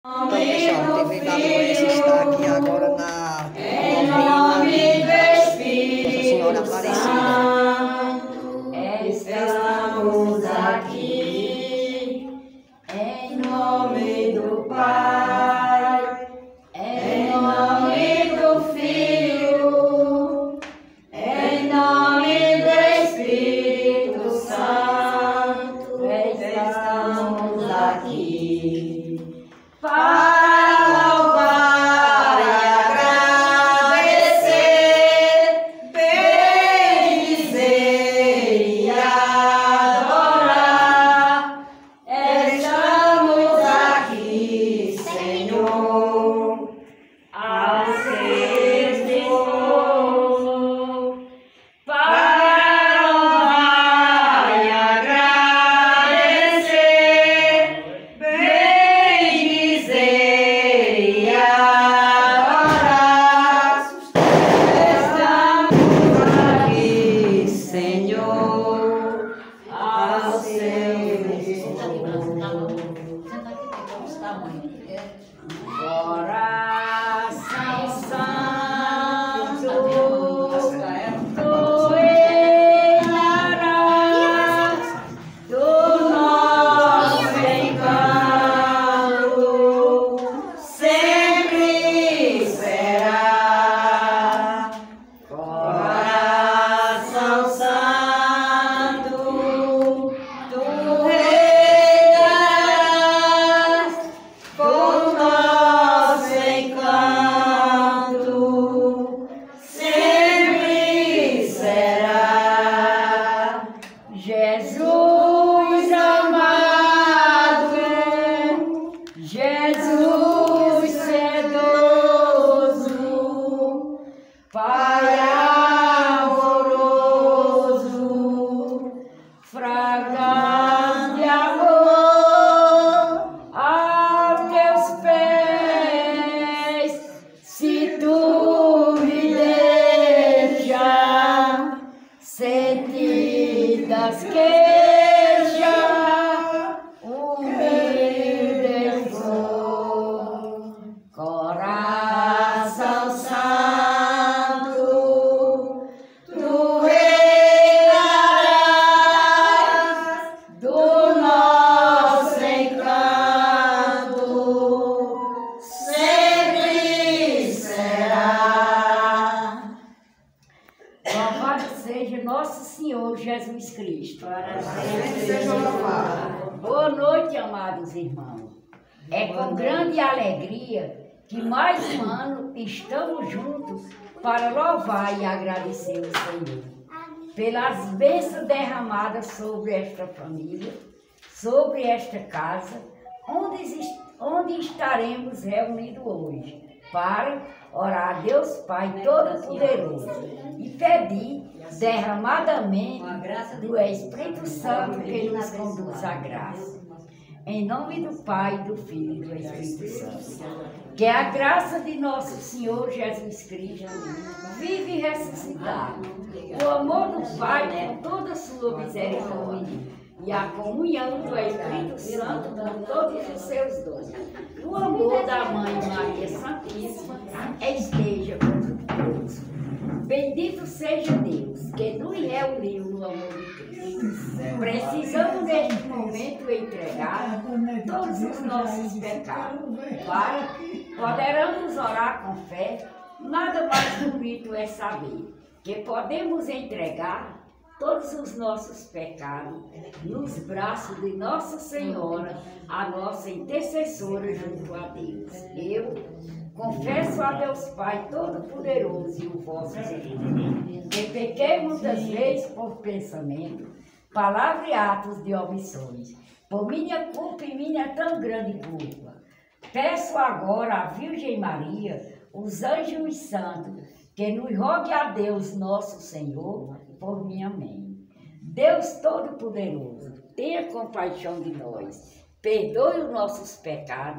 Então, pessoal, TV da Luz está aqui agora na novena Nossa Senhora Aparecida. Estamos aqui em nome do Pai, em nome do Filho, em nome do Espírito Santo. Estamos aqui para louvar e agradecer, bendizer e adorar. Estamos aqui, Senhor, ao seu dispor, para louvar e agradecer, bendizer e adorar. Estamos aqui, Senhor, ao seu dispor. Coração santo, tu reinarás do nosso encanto, sempre será. Coração santo, tu reinarás com nosso encanto, sempre será. Jesus amado, Jesus sedoso, Pai amoroso, fragante amor, aos teus pés, se tu me deixa, sentidas queixas, humilde sou. Coração santo, tu reinarás do nosso encanto, sempre será. Louvado seja nosso Senhor Jesus Cristo. Para sempre seja louvado. Boa noite, amados irmãos. É com grande alegria que mais um ano estamos juntos para louvar e agradecer o Senhor pelas bênçãos derramadas sobre esta família, sobre esta casa, onde estaremos reunidos hoje, para orar a Deus Pai Todo-Poderoso e pedir derramadamente do Espírito Santo que nos conduz à graça. Em nome do Pai, do Filho e do Espírito Santo. Que a graça de nosso Senhor Jesus Cristo, vive e ressuscitado, o amor do Pai com toda a sua misericórdia e a comunhão do Espírito Santo com todos os seus dons, o amor da Mãe Maria Santíssima esteja todos. Bendito seja Deus que nos reuniu no amor de Cristo. Precisamos neste momento entregar todos os nossos pecados para podermos orar com fé. Nada mais bonito é saber que podemos entregar todos os nossos pecados nos braços de Nossa Senhora, a nossa intercessora junto a Deus. Eu confesso a Deus Pai Todo-Poderoso e o vosso Filho, que pequei muitas vezes por pensamento, palavra e atos de omissões, por minha culpa e minha tão grande culpa. Peço agora à Virgem Maria, os anjos e os santos, que nos rogue a Deus nosso Senhor por minha mãe. Deus Todo-Poderoso, tenha compaixão de nós, perdoe os nossos pecados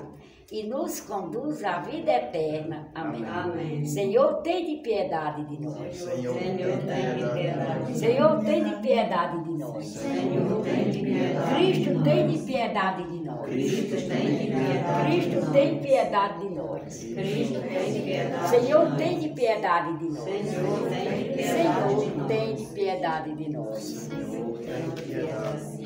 e nos conduz à vida eterna. Amém. Amém. Senhor, tem de piedade de nós. Senhor, tem de piedade. Senhor, tem de piedade de nós. Senhor, tem de piedade. Cristo, tem de piedade de nós. Cristo, tem de piedade. Cristo, tem piedade de nós. Cristo, tem de piedade. Senhor, tem de piedade de nós. Senhor, tem de piedade. Senhor, tem de piedade de nós. Senhor, tem de piedade.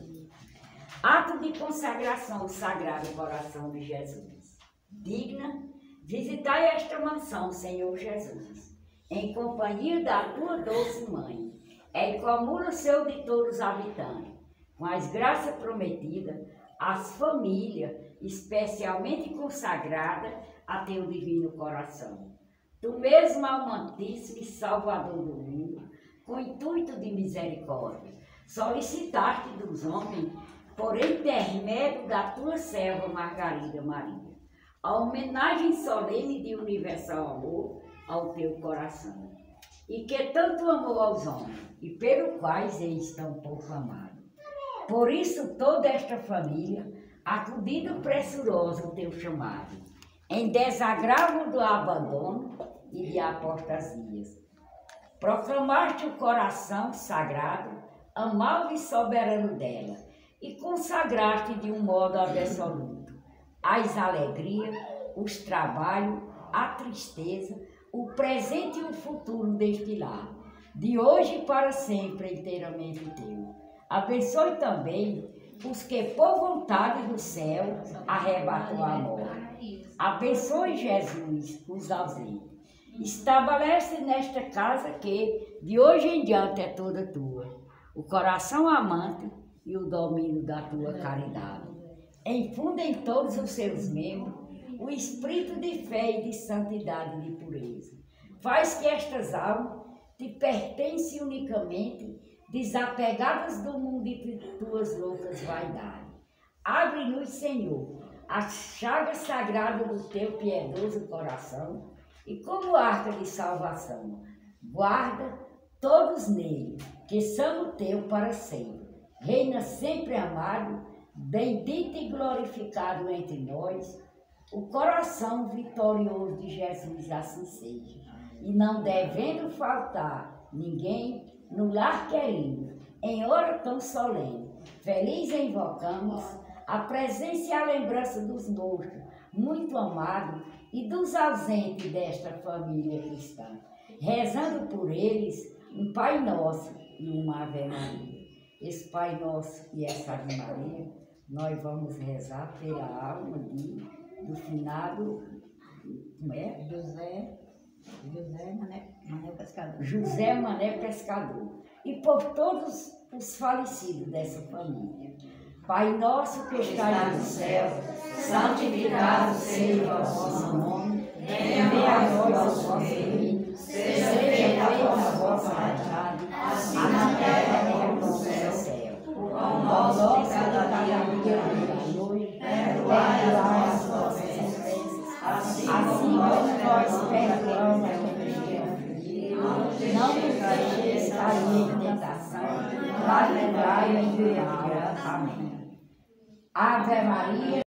Ato de consagração ao Sagrado Coração de Jesus. Digna, visitai esta mansão, Senhor Jesus, em companhia da tua doce mãe, e comula-se de todos os habitantes, com as graças prometidas, as famílias, especialmente consagradas a teu divino coração. Tu mesmo, amantíssimo e salvador do mundo, com intuito de misericórdia, solicitaste dos homens, por intermédio da tua serva Margarida Maria, a homenagem solene de universal amor ao teu coração, e que tanto amou aos homens, e pelo quais eles tão pouco amados. Por isso toda esta família, acudindo pressuroso o teu chamado, em desagravo do abandono e de apostasias, proclamaste o coração sagrado, amável e soberano dela, e consagraste de um modo absoluto as alegrias, os trabalhos, a tristeza, o presente e o futuro deste lar, de hoje para sempre inteiramente teu. Abençoe também os que por vontade do céu arrebatou a morte. Abençoe, Jesus, os ausentes. Estabelece nesta casa que de hoje em diante é toda tua, o coração amante e o domínio da tua caridade. Infunda em todos os seus membros o espírito de fé e de santidade e de pureza. Faz que estas almas te pertencem unicamente, desapegadas do mundo e de tuas loucas vaidades. Abre-nos, Senhor, a chaga sagrada do teu piedoso coração e como arca de salvação, guarda todos nele, que são o teu para sempre. Reina sempre amado, bendito e glorificado entre nós, o coração vitorioso de Jesus, assim seja. E não devendo faltar ninguém no lar querido, em hora tão solene, feliz invocamos a presença e a lembrança dos mortos, muito amados, e dos ausentes desta família cristã, rezando por eles um Pai Nosso e uma Ave Maria. Esse Pai Nosso e essa Ave Maria, nós vamos rezar pela alma do finado, como é? José Mané Pescador. E por todos os falecidos dessa família. Pai nosso que está no céu, santificado seja o vosso nome, venha a nós o vosso reino, seja feita a vossa vontade, assim na terra como no céu. O pão nosso de cada dia hoje, perdoai as nossas ofensas, assim como nós perdoamos a quem não nos deixeis cair em tentação, mas livrai-nos do mal. Amém. Ave Maria.